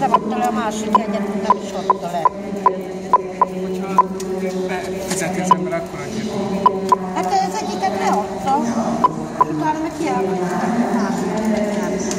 levatta le a másik egyet, nem is adta le. Hogyha fizeti az ember, akkor adja. Hát ez egyiket leadta, utána meg kiállítottak a másiket.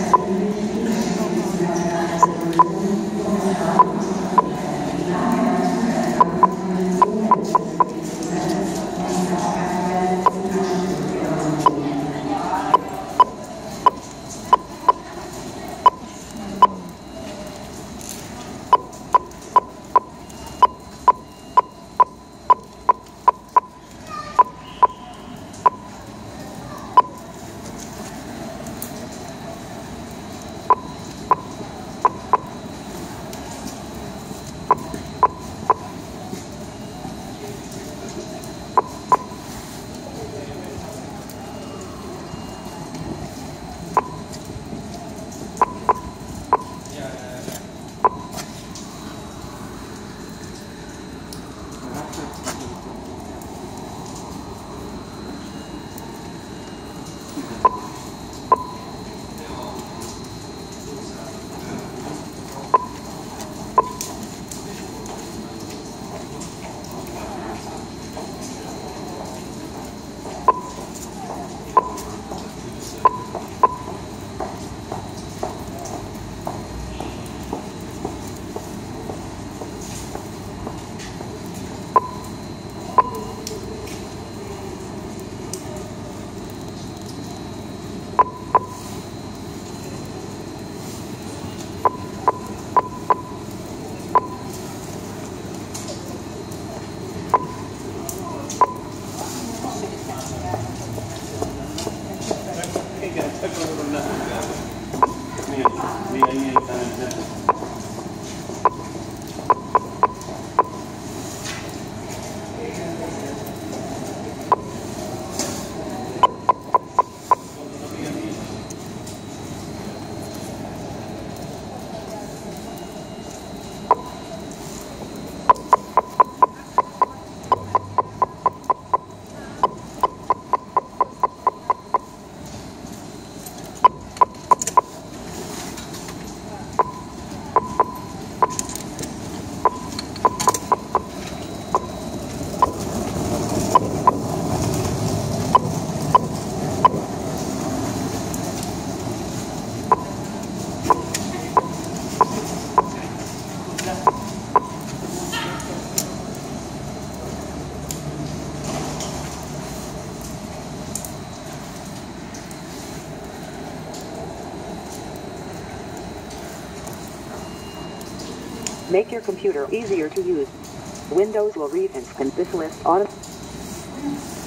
Make your computer easier to use. Windows will read and scan this list automatically.